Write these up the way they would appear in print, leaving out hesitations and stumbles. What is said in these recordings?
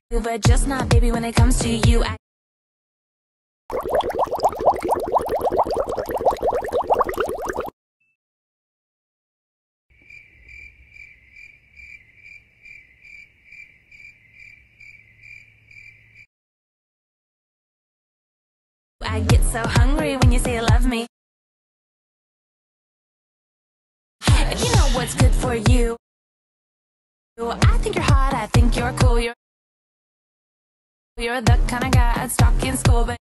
But just not, baby, when it comes to you. I get so hungry when you say you love me. And you know what's good for you. I think you're hot, I think you're cool. You're the kind of guy I'd stalk in school, but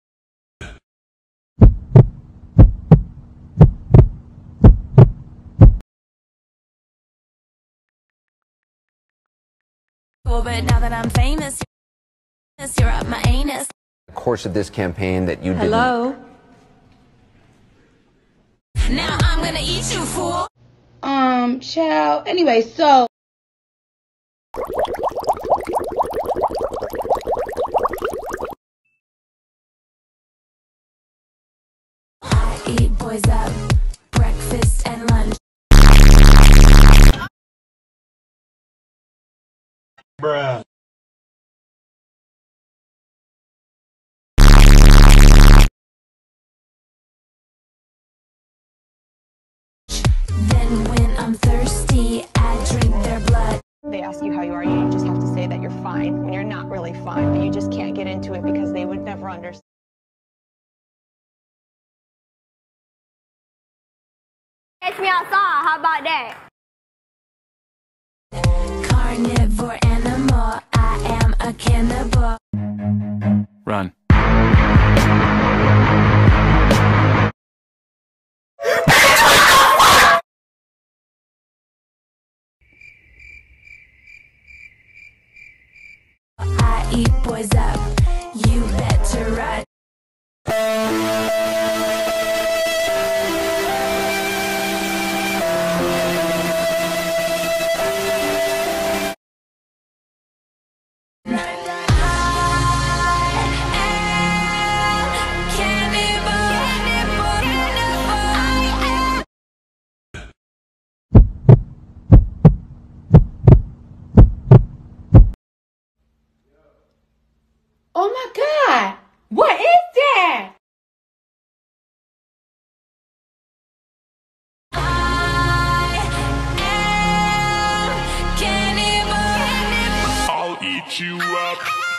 now that I'm famous, you're up my anus. The course of this campaign that you didn't. Hello? Now I'm gonna eat you, fool. Child. Anyway, so. I eat boys up, breakfast and lunch. Bruh. Then when I'm thirsty, I drink their blood. They ask you how you are, you just have to say that you're fine when you're not really fine, but you just can't get into it because they would never understand. Catch me outside, how about that? Carnivore animal, I am a cannibal. Run. I eat boys up, you better run. Oh my God. What is that? I'll eat you up.